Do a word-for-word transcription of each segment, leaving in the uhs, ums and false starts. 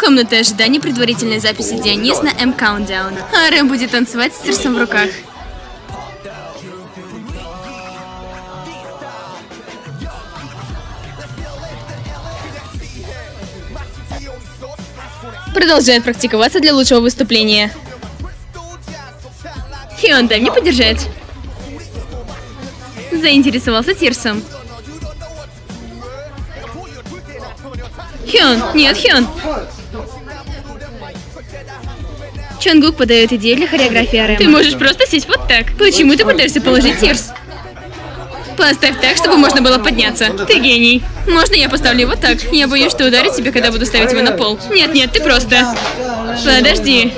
Комната ожидания предварительной записи Дионис на M Countdown. А Рэм будет танцевать с Тирсом в руках. Продолжает практиковаться для лучшего выступления. Хён, дай мне подержать. Заинтересовался Тирсом. Хён, нет, Хён. Чонгук подает идею для хореографии Рэма. Ты можешь просто сесть вот так. Почему ты пытаешься положить Тирс? Поставь так, чтобы можно было подняться. Ты гений. Можно я поставлю его так? Я боюсь, что ударить тебя, когда буду ставить его на пол. Нет, нет, ты просто... Подожди.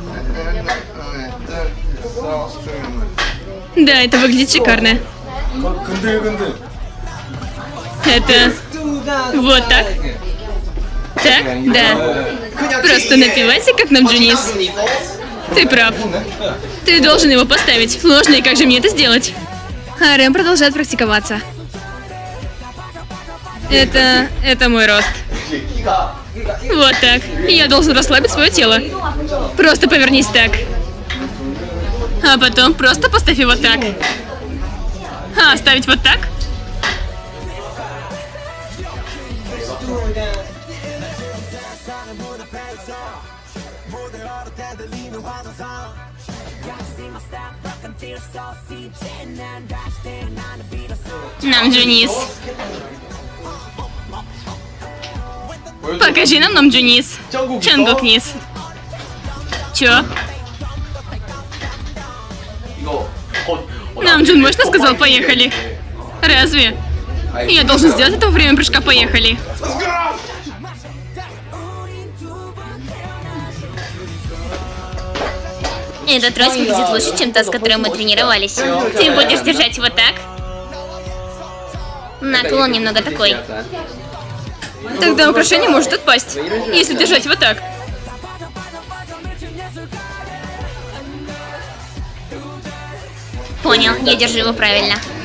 Да, это выглядит шикарно. Это... Вот так. Так? Да. Просто напивайся, как Намджунис. Ты прав. Ты должен его поставить. Сложно, и как же мне это сделать? А Рэм продолжает практиковаться. Это... это мой рост. Вот так. Я должен расслабить свое тело. Просто повернись так. А потом просто поставь его так. А, ставить вот так? Намджунис. Покажи нам Намджунис. Чонгук низ. Чё? Намджун мощно сказал «поехали». Разве? Я должен сделать это во время прыжка «поехали». Этот трос выглядит лучше, чем та, с которой мы тренировались. Ты будешь держать его так? Наклон немного такой. Тогда украшение может отпасть, если держать его так. Понял, я держу его правильно.